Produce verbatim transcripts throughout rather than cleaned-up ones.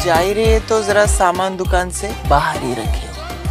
जा ही रहे तो जरा सामान दुकान से बाहर ही रखियो।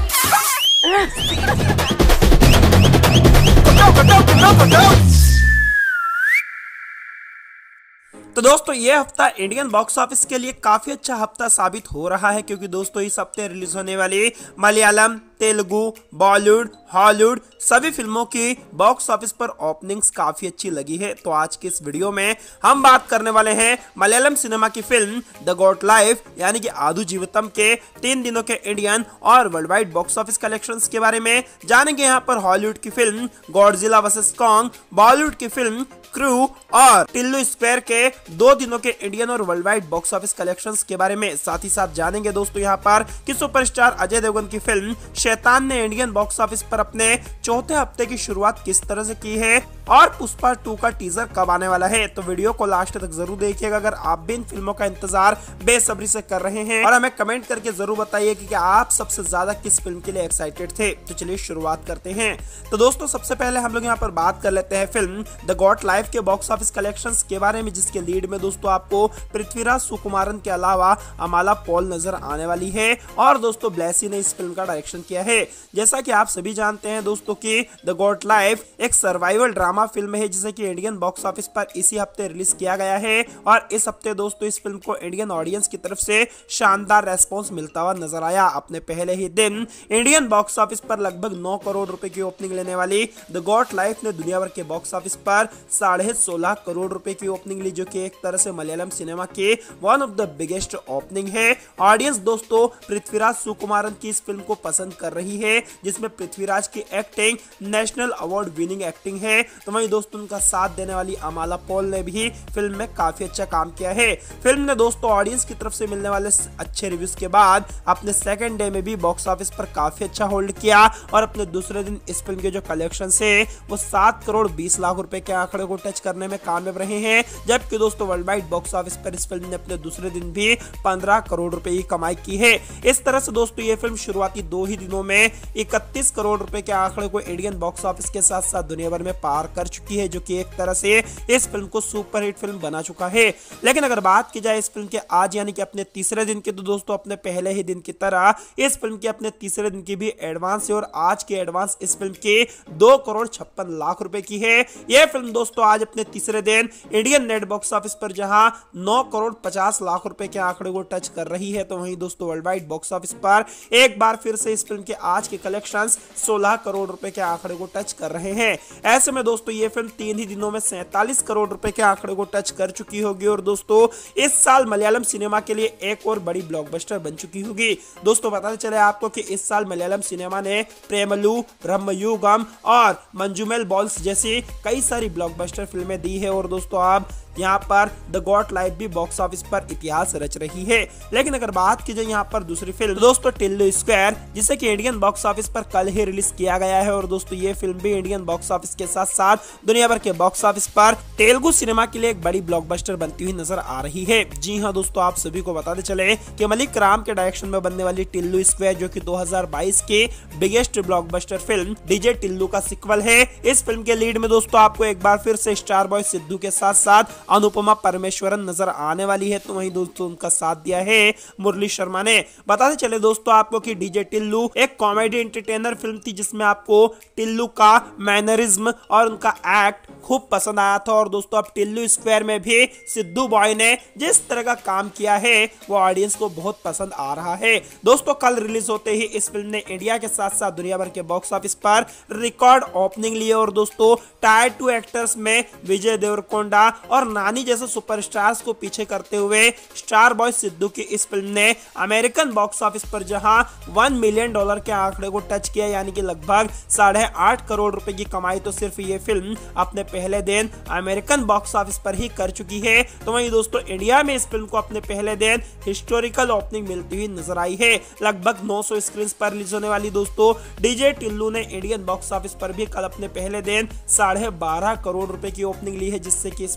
तो दोस्तों ये हफ्ता इंडियन बॉक्स ऑफिस के लिए काफी अच्छा हफ्ता साबित हो रहा है, क्योंकि दोस्तों इस हफ्ते रिलीज होने वाली मलयालम, तेलुगु, बॉलीवुड, हॉलीवुड सभी फिल्मों की बॉक्स ऑफिस पर ओपनिंग्स काफी अच्छी लगी है। तो आज के इस वीडियो में हम बात करने वाले हैं मलयालम सिनेमा की फिल्म द गॉड लाइफ यानी कि आदु जीवितम के तीन दिनों के इंडियन और world wide box office collections के बारे में जानेंगे। यहाँ पर हॉलीवुड की film Godzilla versus Kong, Bollywood की फिल्म क्रू और टिल्लू स्क्वायर के दो दिनों के इंडियन और world wide box office collections के बारे में साथ ही साथ जानेंगे दोस्तों यहाँ पर कि सुपरस्टार अजय देवगन की फिल्म शैतान ने इंडियन बॉक्स ऑफिस पर अपने चौथे हफ्ते की शुरुआत किस तरह से की है और पुष्पा टू का टीजर कब आने वाला है। तो वीडियो को लास्ट तक जरूर देखिएगा अगर आप भी इन फिल्मों का इंतजार बेसब्री से कर रहे हैं, और हमें कमेंट करके जरूर बताइए कि, कि आप सबसे ज्यादा किस फिल्म के लिए एक्साइटेड थे। तो चलिए शुरुआत करते हैं। तो दोस्तों सबसे पहले हम लोग यहाँ पर बात कर लेते हैं फिल्म द गॉड लाइफ के बॉक्स ऑफिस कलेक्शंस के बारे में, जिसके लीड में दोस्तों आपको पृथ्वीराज सुकुमारन के अलावा अमाला पॉल नजर आने वाली है और दोस्तों ब्लेसी ने इस फिल्म का डायरेक्शन किया है। जैसा कि आप सभी जानते हैं दोस्तों कि द गॉड लाइफ एक सर्वाइवल ड्रामा फिल्म है जिसे कि इंडियन बॉक्स ऑफिस पर इसी हफ्ते रिलीज किया गया है, और इस हफ्ते दोस्तों इस फिल्म को इंडियन ऑडियंस की तरफ से शानदार रेस्पॉन्स मिलता हुआ नजर आया। अपने पहले ही दिन इंडियन बॉक्स ऑफिस पर लगभग नौ करोड़ रुपए की ओपनिंग लेने वाली द गॉड लाइफ ने दुनिया भर के बॉक्स ऑफिस पर साढ़े सोलह करोड़ रुपए की ओपनिंग ली, जो कि एक तरह से मलयालम सिनेमा के one of the biggest opening है। ऑडियंस दोस्तों पृथ्वीराज सुकुमारन की इस फिल्म को पसंद कर रही है, जिसमें पृथ्वीराज की acting national award winning acting है। तो वहीं दोस्तों उनका साथ देने वाली अमाला पॉल ने भी फिल्म में काफी अच्छा काम किया है। फिल्म ने दोस्तों ऑडियंस की तरफ से मिलने वाले अच्छे रिव्यूज के बाद अपने सेकंड डे में भी बॉक्स ऑफिस पर काफी अच्छा होल्ड किया, और अपने दूसरे दिन इस फिल्म के जो कलेक्शन है वो सात करोड़ बीस लाख रुपए के आंकड़े को टच करने में कामयाब रहे हैं, जबकि दोस्तों वर्ल्ड वाइड बॉक्स ऑफिस पर इस फिल्म ने अपने दूसरे दिन भी पंद्रह करोड़ रुपए की कमाई की है। इस तरह से दोस्तों ये फिल्म शुरुआती दो ही दिनों में इकतीस करोड़ रुपए के आंकड़े को इंडियन बॉक्स ऑफिस के साथ साथ दुनिया भर में पार कर चुकी है, जो कि एक तरह से इस फिल्म को सुपरहिट फिल्म बना चुका है। लेकिन अगर बात की जाए इस फिल्म के आज यानी कि अपने तीसरे दिन की, तो दोस्तों अपने पहले ही दिन की तरह इस फिल्म के अपने तीसरे दिन की भी एडवांस है, और आज के एडवांस इस फिल्म के दो करोड़ छप्पन लाख रुपए की है। यह फिल्म दोस्तों आज अपने तीसरे दिन इंडियन नेट बॉक्स ऑफिस पर जहां नौ करोड़ पचास लाख रुपए के आंकड़े को टच कर रही है, तो वहीं दोस्तों वर्ल्ड वाइड बॉक्स ऑफिस पर एक बार फिर से इस फिल्म के आज के कलेक्शंस सोलह करोड़ रुपए के आंकड़े को टच कर रहे हैं। ऐसे में दोस्तों ये फिल्म तीन ही दिनों में सैंतालीस करोड़ रुपए के आंकड़े को टच कर चुकी होगी, और दोस्तों इस साल मलयालम सिनेमा के लिए एक और बड़ी ब्लॉकबस्टर बन चुकी होगी। दोस्तों बताते चले आपको कि इस साल मलयालम सिनेमा ने प्रेमलू, ब्रह्मयुगम और मंजुमेल बॉल्स जैसी कई सारी ब्लॉकबस्टर फिल्में दी है, और दोस्तों आप यहाँ पर द गॉड लाइफ भी बॉक्स ऑफिस पर इतिहास रच रही है। लेकिन अगर बात की जाए यहाँ पर दूसरी फिल्म दोस्तों टिल्लू स्क्वायर, जिसे कि इंडियन बॉक्स ऑफिस पर कल ही रिलीज किया गया है, और दोस्तों ये फिल्म भी इंडियन बॉक्स ऑफिस के साथ साथ दुनिया भर के बॉक्स ऑफिस पर तेलुगु सिनेमा के लिए एक बड़ी ब्लॉकबस्टर बनती हुई नजर आ रही है। जी हाँ दोस्तों, आप सभी को बताते चले कि मलिक राम के डायरेक्शन में बनने वाली टिल्लू स्क्वायर, जो कि दो हजार बाईस के biggest blockbuster film DJ Tillu का सिक्वल है। इस फिल्म के लीड में दोस्तों आपको एक बार फिर से स्टार बॉय सिद्धू के साथ साथ अनुपमा परमेश्वरन नजर आने वाली है, तो वहीं दोस्तों उनका साथ दिया है मुरली शर्मा ने। बताते चले दोस्तों आपको कि डीजे टिल्लू एक कॉमेडी एंटरटेनर फिल्म थी, जिसमें आपको टिल्लू का मैनरिज्म और उनका एक्ट खूब पसंद आया था, और दोस्तों अब टिल्लू स्क्वायर में भी सिद्धू बॉय ने जिस तरह का काम किया है वो ऑडियंस को बहुत पसंद आ रहा है। दोस्तों कल रिलीज होते ही इस फिल्म ने इंडिया के साथ साथ दुनिया भर के बॉक्स ऑफिस पर रिकॉर्ड ओपनिंग ली, और दोस्तों टायर टू एक्टर्स में विजय देवरकोंडा और नानी जैसे सुपरस्टार्स को पीछे करते हुए स्टार बॉय सिद्धू की इस फिल्म ने अमेरिकन बॉक्स ऑफिस पर जहां वन मिलियन डॉलर के आंकड़े को टच किया, यानी कि लगभग साढ़े आठ करोड़ रुपए की कमाई तो सिर्फ ये फिल्म अपने पहले दिन अमेरिकन बॉक्स ऑफिस पर ही कर चुकी है। तो वहीं दोस्तों इंडिया में इस फिल्म को अपने पहले दिन हिस्टोरिकल ओपनिंग मिलती हुई नजर आई है। लगभग नौ सौ स्क्रीन पर रिलीज होने वाली दोस्तों डीजे टिल्लू ने इंडियन बॉक्स ऑफिस पर भी कल अपने पहले दिन साढ़े बारह करोड़ रुपए की ओपनिंग ली है, जिससे कि इस फिल्म का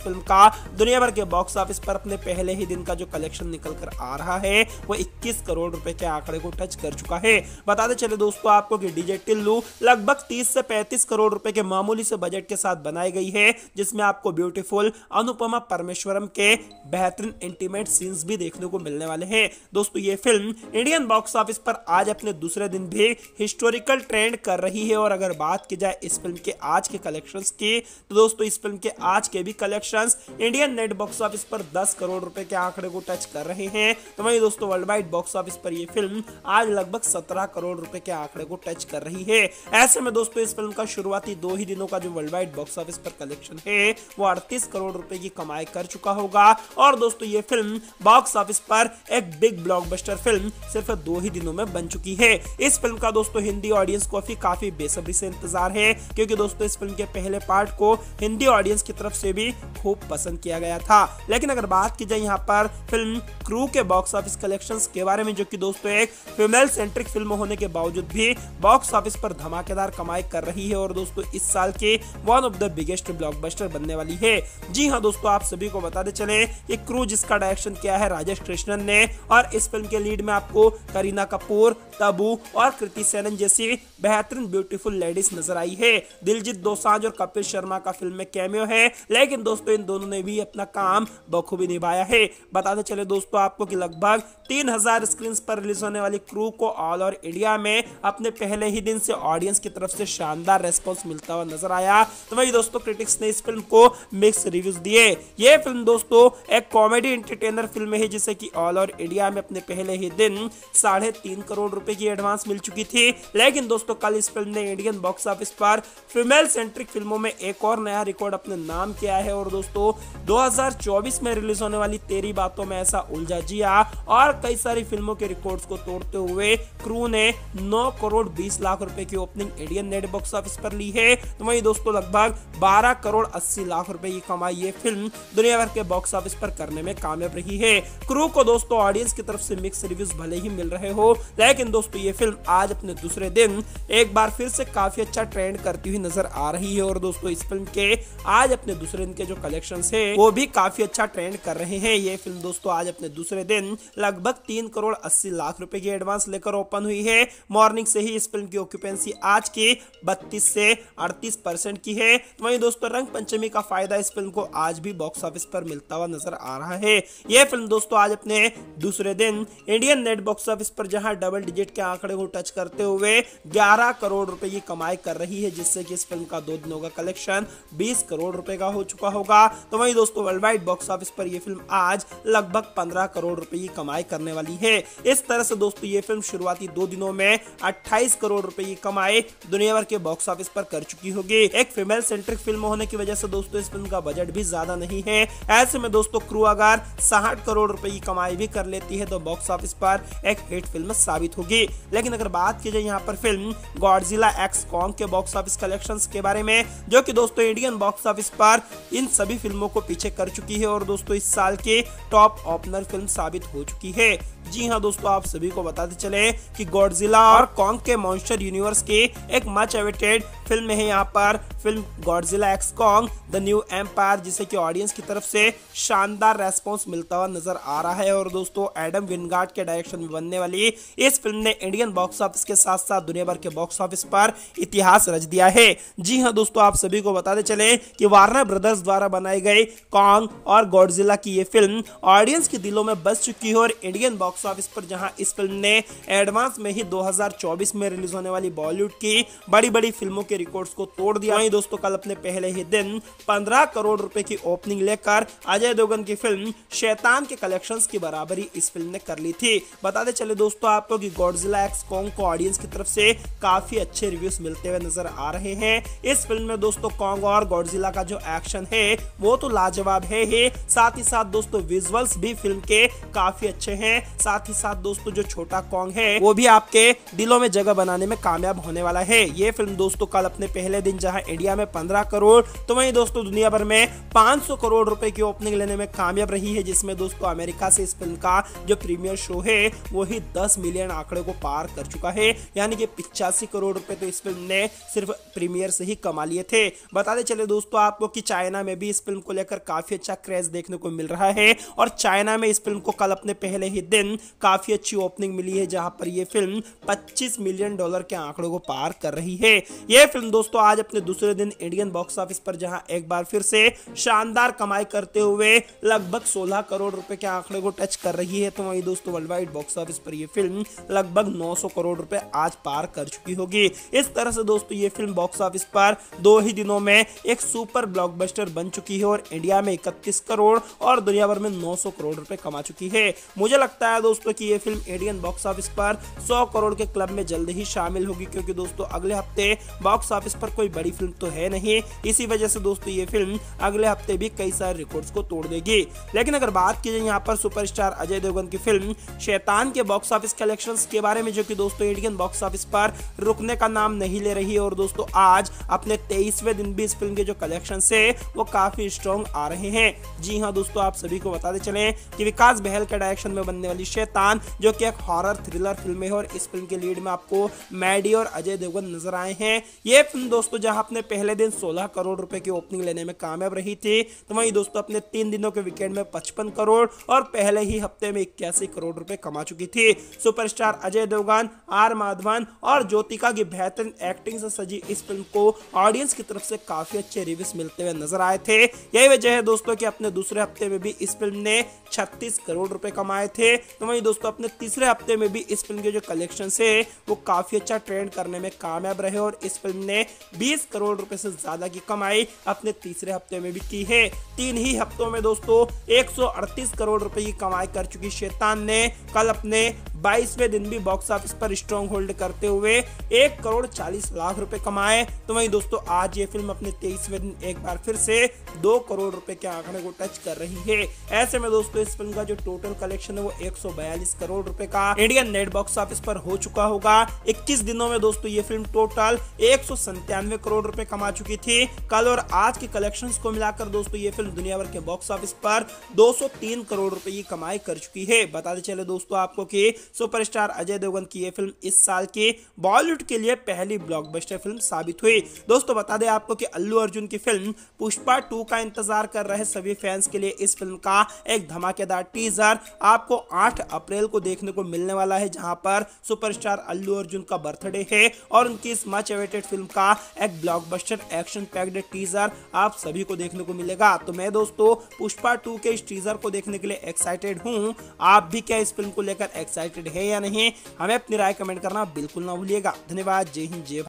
दुनिया भर के बॉक्स ऑफिस पर अपने पहले ही दिन का जो कलेक्शन निकल कर आ रहा है वो इक्कीस करोड़ रुपए के आंकड़े को टच कर चुका है। बताते चले दोस्तों आपको कि डीजे टिल्लू लगभग तीस से पैंतीस करोड़ रुपए के मामूली से बजट के साथ बनाई गई है, जिसमें आपको ब्यूटीफुल अनुपमा परमेश्वरम के बेहतरीन इंटीमेट सीन्स भी देखने को मिलने वाले हैं। दोस्तों ये फिल्म इंडियन बॉक्स ऑफिस पर आज अपने दूसरे दिन भी हिस्टोरिकल ट्रेंड कर रही है और अगर बात की जाए इस फिल्म के आज के कलेक्शंस की तो दोस्तों इस फिल्म के आज के भी collections Indian net box office पर दस करोड़ रुपए के आंकड़े को टच कर रहे हैं। तो वहीं दोस्तों वर्ल्ड वाइड बॉक्स ऑफिस पर यह फिल्म आज लगभग सत्रह करोड़ रुपए के आंकड़े को टच कर रही है। ऐसे में दोस्तों इस फिल्म का शुरुआती दो ही दिनों का जो वर्ल्ड वाइड बॉक्स ऑफिस पर कलेक्शन है वो अड़तीस करोड़ रुपए की कमाई कर चुका होगा और दोस्तों ये फिल्म बॉक्स ऑफिस पर एक बिग ब्लॉकबस्टर फिल्म सिर्फ दो ही दिनों में बन चुकी है। इस फिल्म का दोस्तों हिंदी ऑडियंस को भी काफी बेसब्री से इंतजार है, क्योंकि दोस्तों इस फिल्म के पहले पार्ट को हिंदी ऑडियंस की तरफ से भी खूब पसंद किया गया था। लेकिन अगर बात की जाए यहाँ पर फिल्म क्रू के बॉक्स ऑफिस कलेक्शंस के बारे में, जो कि दोस्तों एक फीमेल सेंट्रिक फिल्म होने के बावजूद भी बॉक्स ऑफिस पर धमाकेदार कमाई कर रही है और दोस्तों इस साल के one of the biggest blockbuster बनने वाली है। जी हाँ दोस्तों, आप सभी को बताते चले ये क्रू जिसका डायरेक्शन किया है राजेश कृष्णन ने और इस फिल्म के लीड में आपको करीना कपूर, तब्बू और कृति सेनन जैसी बेहतरीन ब्यूटीफुल लेडीज नजर आई है। दिलजीत दोसांझ और कपिल शर्मा का फिल्म में कैमियो है, लेकिन दोस्तों इन दोनों ने भी अपना काम बखूबी निभाया है। बताते चले दोस्तों आपको कि लगभग तीन हजार स्क्रीन पर रिलीज होने वाली क्रू को ऑल ओवर इंडिया में अपने पहले ही दिन से ऑडियंस की तरफ से शानदार रेस्पॉन्स मिलता हुआ नजर आया। तो वही दोस्तों क्रिटिक्स ने इस फिल्म को मिक्स रिव्यूज दिए। ये फिल्म दोस्तों एक कॉमेडी एंटरटेनर फिल्म है जिसे कि ऑल ओवर इंडिया में अपने पहले ही दिन साढ़े तीन करोड़ रुपए की एडवांस मिल चुकी थी। लेकिन दोस्तों कल इस फिल्म ने इंडियन बॉक्स ऑफिस पर फीमेल सेंट्रिक फिल्मों में एक और नया रिकॉर्ड अपने नाम किया है और दोस्तों दो हज़ार चौबीस में रिलीज होने वाली तेरी बातों में ऐसा उलझा जिया और कई सारी फिल्मों के रिकॉर्ड्स को तोड़ते हुए क्रू ने नौ करोड़ बीस लाख रुपए की opening Indian net box office पर ली है। तो वहीं दोस्तों लगभग बारह करोड़ अस्सी लाख रुपए की कमाई ये फिल्म दुनिया भर के बॉक्स ऑफिस पर करने में कामयाब रही है। क्रू को दोस्तों ऑडियंस की तरफ से मिक्स रिव्यूज भले ही मिल रहे हो, लेकिन दोस्तों ये फिल्म आज अपने दूसरे दिन एक बार फिर से काफी अच्छा ट्रेंड करती हुई नजर आ रही है और दोस्तों इस फिल्म के आज अपने दूसरे दिन के जो कलेक्शंस है वो भी काफी अच्छा ट्रेंड कर रहे हैं। ये फिल्म दोस्तों आज अपने दूसरे दिन लगभग तीन करोड़ अस्सी लाख रुपए की एडवांस लेकर ओपन हुई है। मॉर्निंग से ही इस फिल्म की ऑक्यूपेंसी आज की बत्तीस से अड़तीस परसेंट की है। वहीं दोस्तों रंग पंचमी का फायदा इस फिल्म को आज भी बॉक्स ऑफिस पर मिलता हुआ नजर आ रहा है। यह फिल्म दोस्तों आज अपने दूसरे दिन इंडियन नेट बॉक्स ऑफिस पर जहां डबल डिजिट के आंकड़े को टच करते हुए ग्यारह करोड़ रुपए की कमाई कर रही है, जिससे कि इस फिल्म का दो दिनों का कलेक्शन बीस करोड़ रुपए का हो चुका होगा। तो वहीं दोस्तों वर्ल्ड वाइड बॉक्स ऑफिस पर यह फिल्म आज लगभग पंद्रह करोड़ रुपए की कमाई करने वाली है। इस तरह से दोस्तों ये फिल्म शुरुआती दो दिनों में अट्ठाईस करोड़ रुपए की कमाई दुनिया भर के बॉक्स ऑफिस पर कर चुकी होगी। एक फीमेल सेंट्रिक फिल्म होने की वजह से दोस्तों इस फिल्म का बजट भी ज्यादा नहीं है। ऐसे में दोस्तों क्रू अगर साठ करोड़ रुपए की कमाई भी कर लेती है तो बॉक्स ऑफिस पर एक हिट फिल्म साबित होगी। लेकिन अगर बात की जाए यहाँ पर फिल्म गॉडजिला एक्स कॉन्ग के बॉक्स ऑफिस कलेक्शंस के बारे में, जो कि दोस्तों इंडियन बॉक्स ऑफिस पर इन सभी फिल्मों को पीछे कर चुकी है और दोस्तों इस साल की टॉप ओपनर फिल्म साबित हो चुकी है। जी हाँ दोस्तों, आप सभी को बताते चले कि गॉडजिला और कॉन्ग के मॉन्स्टर यूनिवर्स की एक मच अवेटेड फिल्म है यहाँ पर film Godzilla X Kong the new empire, जिसे कि ऑडियंस की तरफ से शानदार रेस्पॉन्स मिलता हुआ नजर आ रहा है और दोस्तों एडम विंगार्ड के डायरेक्शन में बनने वाली इस फिल्म ने इंडियन बॉक्स ऑफिस के साथ साथ दुनिया भर के बॉक्स ऑफिस पर इतिहास रच दिया है। जी हाँ दोस्तों, आप सभी को बताते चले कि वार्नर ब्रदर्स द्वारा बनाई गई कॉन्ग और गॉडजिला की ये फिल्म ऑडियंस के दिलों में बस चुकी है और इंडियन बॉक्स ऑफिस पर जहां इस फिल्म ने एडवांस में ही दो हज़ार चौबीस में रिलीज होने वाली बॉलीवुड की बड़ी बड़ी फिल्मों के रिकॉर्ड्स को तोड़ दिया। वहीं दोस्तों कल अपने पहले ही दिन पंद्रह करोड़ रुपए की ओपनिंग लेकर अजय देवगन की फिल्म शैतान के कलेक्शंस की बराबरी इस फिल्म ने कर ली थी। बताते चले दोस्तों आपको कि गॉडजिला एक्स कॉन्ग को ऑडियंस की तरफ से काफी अच्छे रिव्यूज मिलते हुए नजर आ रहे हैं। इस फिल्म में दोस्तों कॉन्ग और गॉडजिला का जो एक्शन है वो तो लाजवाब है ही, साथ ही साथ दोस्तों विजुअल्स भी फिल्म के काफी अच्छे हैं। साथ ही साथ दोस्तों जो छोटा कॉन्ग है वो भी आपके दिलों में जगह बनाने में कामयाब होने वाला है। ये फिल्म दोस्तों कल अपने पहले दिन जहां इंडिया में पंद्रह करोड़ तो वहीं दोस्तों दुनिया भर में पाँच सौ करोड़ रुपए की ओपनिंग लेने में कामयाब रही है, जिसमें दोस्तों अमेरिका से इस फिल्म का जो प्रीमियर शो है वो ही दस मिलियन आंकड़े को पार कर चुका है, यानी कि पिचासी करोड़ रुपए तो इस फिल्म ने सिर्फ प्रीमियर से ही कमा लिए थे। बताते चले दोस्तों आपको कि चाइना में भी इस फिल्म को लेकर काफी अच्छा क्रेज देखने को मिल रहा है और चाइना में इस फिल्म को कल अपने पहले ही दिन काफी अच्छी ओपनिंग मिली है, जहां पर यह फिल्म पच्चीस मिलियन डॉलर के आंकड़ों को पार कर रही है। यह फिल्म दोस्तों आज अपने दूसरे दिन इंडियन बॉक्स ऑफिस पर जहां एक बार फिर से शानदार कमाई करते हुए लगभग सोलह करोड़ रुपए के आंकड़े को टच कर रही है, तो वहीं दोस्तों वर्ल्ड वाइड बॉक्स ऑफिस पर यह फिल्म लगभग नौ सौ करोड़ रुपए आज पार कर चुकी होगी। इस तरह से दोस्तों ये फिल्म बॉक्स ऑफिस पर दो ही दिनों में एक सुपर ब्लॉकबस्टर बन चुकी है और इंडिया में इकतीस करोड़ और दुनिया भर में नौ सौ करोड़ रुपए कमा चुकी है। मुझे लगता है दोस्तों कि ये फिल्म इंडियन बॉक्स ऑफिस पर सौ करोड़ के क्लब में जल्द ही शामिल होगी, क्योंकि दोस्तों अगले हफ्ते बॉक्स ऑफिस पर कोई बड़ी फिल्म तो है नहीं, इसी वजह से दोस्तों ये फिल्म अगले हफ्ते भी कई सारे रिकॉर्ड्स को तोड़ देगी। लेकिन अगर बात की जाए यहाँ पर सुपरस्टार अजय देवगन की फिल्म शैतान के बॉक्स ऑफिस कलेक्शंस के बारे में, जो कि दोस्तों इंडियन बॉक्स ऑफिस पर रुकने का नाम नहीं ले रही है और दोस्तों आज अपने तेईसवें दिन भी इस फिल्म के जो कलेक्शन है वो काफी स्ट्रॉन्ग आ रहे हैं। जी हाँ दोस्तों, आप सभी को बताते चले कि विकास बहल के डायरेक्शन में बनने वाली शैतान जो कि एक हॉरर थ्रिलर फिल्म है और इस फिल्म के लीड में आपको मैडी और अजय देवगन नजर आए हैं। ये फिल्म दोस्तों जहां अपने पहले दिन सोलह करोड़ रुपए की ओपनिंग लेने में कामयाब रही थी, तो वहीं दोस्तों अपने तीन दिनों के वीकेंड में पचपन करोड़ और पहले ही हफ्ते में इक्यासी करोड़ रुपए कमा चुकी थी। सुपरस्टार अजय देवगन, आर माधवन और ज्योतिका की बेहतरीन एक्टिंग से सजी इस फिल्म को ऑडियंस की तरफ से काफी अच्छे रिव्यूज मिलते हुए नजर आए थे। यही वजह है दोस्तों कि अपने दूसरे हफ्ते में भी इस फिल्म ने छत्तीस करोड़ रुपए कमाए थे, तो वहीं दोस्तों अपने तीसरे हफ्ते में भी इस फिल्म के जो कलेक्शन है वो काफी अच्छा ट्रेंड करने में कामयाब रहे और इस फिल्म ने बीस करोड़ रुपए से ज्यादा की कमाई अपने तीसरे हफ्ते में भी की है। तीन ही हफ्तों में दोस्तों एक सौ अड़तीस करोड़ रुपए की कमाई कर चुकी शैतान ने कल अपने बाईसवें दिन भी बॉक्स ऑफिस पर स्ट्रॉन्ग होल्ड करते हुए एक करोड़ चालीस लाख रुपए कमाए, तो वहीं दोस्तों आज ये फिल्म अपने तेईसवें दिन एक बार फिर से दो करोड़ रुपए के आंकड़े को टच कर रही है। ऐसे में दोस्तों इस फिल्म का जो टोटल कलेक्शन है वो एक सौ बयालीस करोड़ रुपए का इंडियन नेट बॉक्स ऑफिस पर हो चुका होगा। इक्कीस दिनों में दोस्तों ये फिल्म टोटल एक सौ संतानवे करोड़ रुपए कमा चुकी थी। कल और आज के कलेक्शंस को मिलाकर दोस्तों ये फिल्म दुनिया भर के बॉक्स ऑफिस पर दो सौ तीन करोड़ रुपए की कमाई कर चुकी है। बताते चले दोस्तों आपको कि सुपरस्टार अजय देवगन की ये फिल्म इस साल की बॉलीवुड के लिए पहली ब्लॉकबस्टर फिल्म साबित हुई। दोस्तों बता दें आपको कि अल्लू अर्जुन की फिल्म पुष्पा टू का इंतजार कर रहे सभी फैंस के लिए इस फिल्म का एक धमाकेदार टीजर आपको आठ अप्रैल को देखने को मिलने वाला है, जहां पर सुपरस्टार अल्लू अर्जुन का बर्थडे है और उनकी इस मच अवेटेड फिल्म का एक ब्लॉकबस्टर एक्शन पैक्ड टीजर आप सभी को देखने को मिलेगा। तो मैं दोस्तों पुष्पा टू के इस टीजर को देखने के लिए एक्साइटेड हूं। आप भी क्या इस फिल्म को लेकर एक्साइटेड है या नहीं, हमें अपनी राय कमेंट करना बिल्कुल ना भूलिएगा। धन्यवाद। जय हिंद, जय भारत।